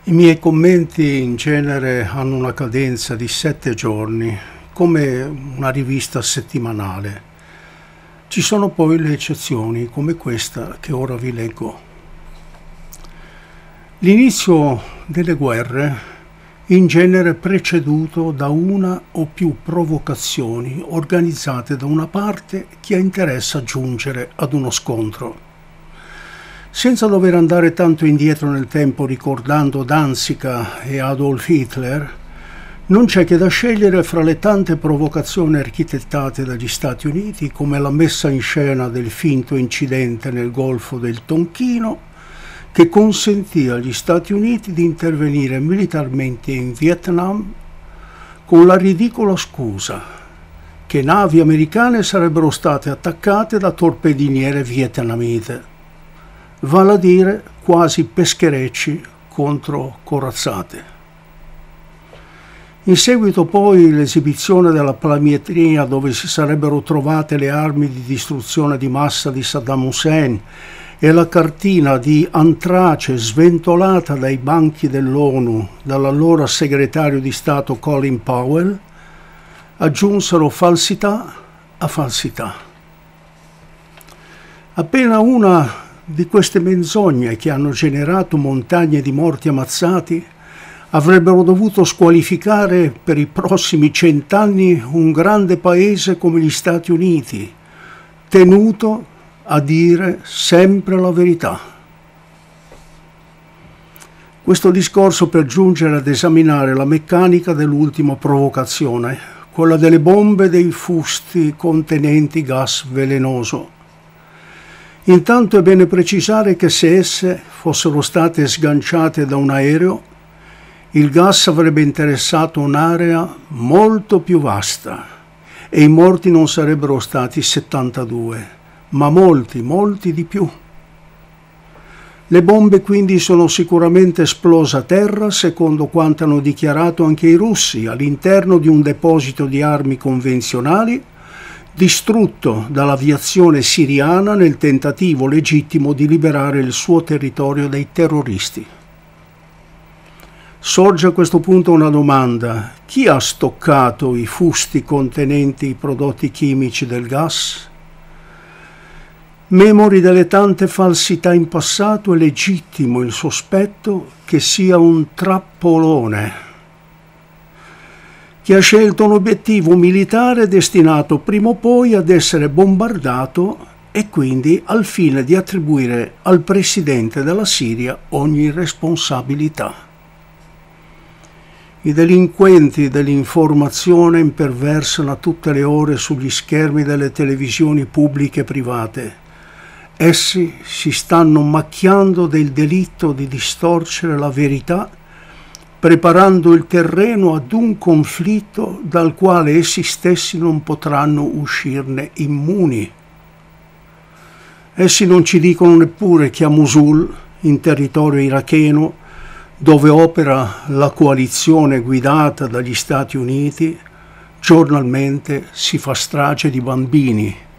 I miei commenti in genere hanno una cadenza di 7 giorni, come una rivista settimanale. Ci sono poi le eccezioni, come questa che ora vi leggo. L'inizio delle guerre in genere preceduto da una o più provocazioni organizzate da una parte che ha interesse a giungere ad uno scontro. Senza dover andare tanto indietro nel tempo ricordando Danzica e Adolf Hitler, non c'è che da scegliere fra le tante provocazioni architettate dagli Stati Uniti, come la messa in scena del finto incidente nel Golfo del Tonchino, che consentì agli Stati Uniti di intervenire militarmente in Vietnam con la ridicola scusa che navi americane sarebbero state attaccate da torpediniere vietnamite, vale a dire quasi pescherecci contro corazzate. In seguito poi l'esibizione della planimetria dove si sarebbero trovate le armi di distruzione di massa di Saddam Hussein e la cartina di antrace sventolata dai banchi dell'ONU dall'allora segretario di Stato Colin Powell aggiunsero falsità a falsità. Appena una di queste menzogne che hanno generato montagne di morti ammazzati avrebbero dovuto squalificare per i prossimi 100 anni un grande paese come gli Stati Uniti, tenuto a dire sempre la verità. Questo discorso per giungere ad esaminare la meccanica dell'ultima provocazione, quella delle bombe dei fusti contenenti gas velenoso. Intanto è bene precisare che se esse fossero state sganciate da un aereo, il gas avrebbe interessato un'area molto più vasta e i morti non sarebbero stati 72, ma molti di più. Le bombe quindi sono sicuramente esplose a terra, secondo quanto hanno dichiarato anche i russi, all'interno di un deposito di armi convenzionali distrutto dall'aviazione siriana nel tentativo legittimo di liberare il suo territorio dai terroristi. Sorge a questo punto una domanda: chi ha stoccato i fusti contenenti i prodotti chimici del gas? Memori delle tante falsità in passato, è legittimo il sospetto che sia un trappolone che ha scelto un obiettivo militare destinato prima o poi ad essere bombardato e quindi al fine di attribuire al presidente della Siria ogni responsabilità. I delinquenti dell'informazione imperversano a tutte le ore sugli schermi delle televisioni pubbliche e private. Essi si stanno macchiando del delitto di distorcere la verità, preparando il terreno ad un conflitto dal quale essi stessi non potranno uscirne immuni. Essi non ci dicono neppure che a Mosul, in territorio iracheno, dove opera la coalizione guidata dagli Stati Uniti, giornalmente si fa strage di bambini,